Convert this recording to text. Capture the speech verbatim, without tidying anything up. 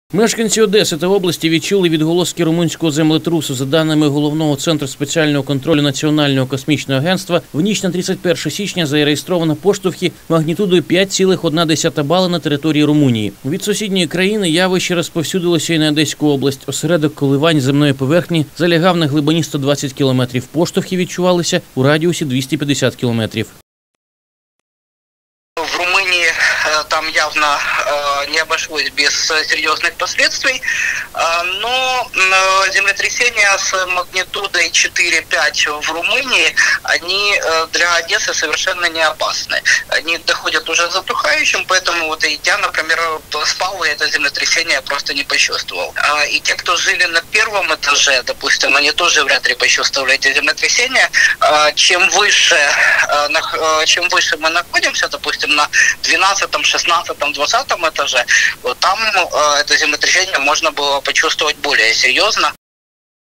Мешканці Одеси та області відчули відголоски румунського землетрусу. За даними Головного центру спеціального контролю Національного космічного агентства, в ніч на тридцять перше січня зареєстровано поштовхи магнітудою п'ять цілих одна десята бали на території Румунії. Від сусідньої країни явище розповсюдилося і на Одеську область. Осередок коливань земної поверхні залягав на глибині сто двадцять кілометрів. Поштовхи відчувалися у радіусі двісті п'ятдесят кілометрів. В Румынии там явно э, не обошлось без серьезных последствий, э, но э, землетрясения с магнитудой четыре-пять в Румынии, они э, для Одессы совершенно не опасны. Они доходят уже затухающим, поэтому вот и я, например, спал, и это землетрясение просто не почувствовал. Э, и те, кто жили на первом этаже, допустим, они тоже вряд ли почувствовали эти землетрясения. Э, чем выше, э, на, э, чем выше мы находимся, допустим, на двенадцатом, шестнадцатом, двадцатом этаже, вот там э, это землетрясение можно было почувствовать более серьезно.